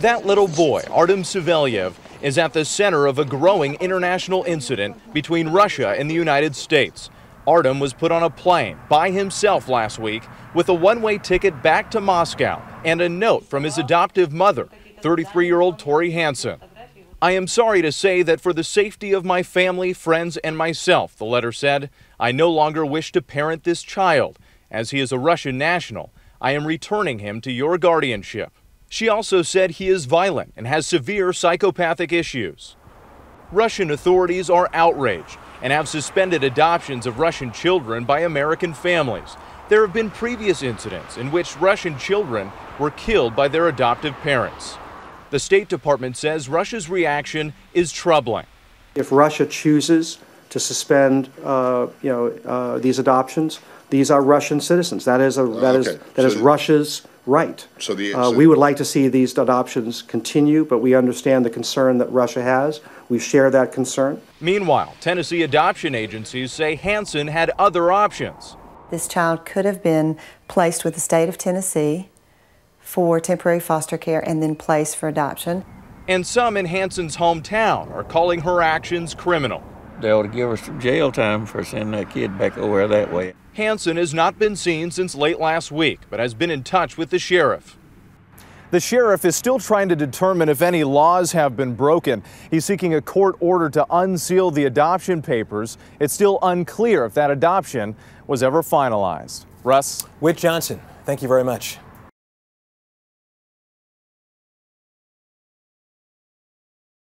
That little boy, Artem Savelyev, is at the center of a growing international incident between Russia and the United States. Artem was put on a plane by himself last week with a one-way ticket back to Moscow and a note from his adoptive mother, 33-year-old Tori Hansen. "I am sorry to say that for the safety of my family, friends, and myself," the letter said, "I no longer wish to parent this child. As he is a Russian national, I am returning him to your guardianship." She also said he is violent and has severe psychopathic issues. Russian authorities are outraged and have suspended adoptions of Russian children by American families. There have been previous incidents in which Russian children were killed by their adoptive parents. The State Department says Russia's reaction is troubling. If Russia chooses to suspend, these adoptions, these are Russian citizens. That is Russia's right. We would like to see these adoptions continue, but we understand the concern that Russia has. We share that concern. Meanwhile, Tennessee adoption agencies say Hansen had other options. This child could have been placed with the state of Tennessee for temporary foster care and then placed for adoption. And some in Hansen's hometown are calling her actions criminal. They ought to give her some jail time for sending that kid back over that way. Hansen has not been seen since late last week, but has been in touch with the sheriff. The sheriff is still trying to determine if any laws have been broken. He's seeking a court order to unseal the adoption papers. It's still unclear if that adoption was ever finalized. Russ? Whit Johnson, thank you very much.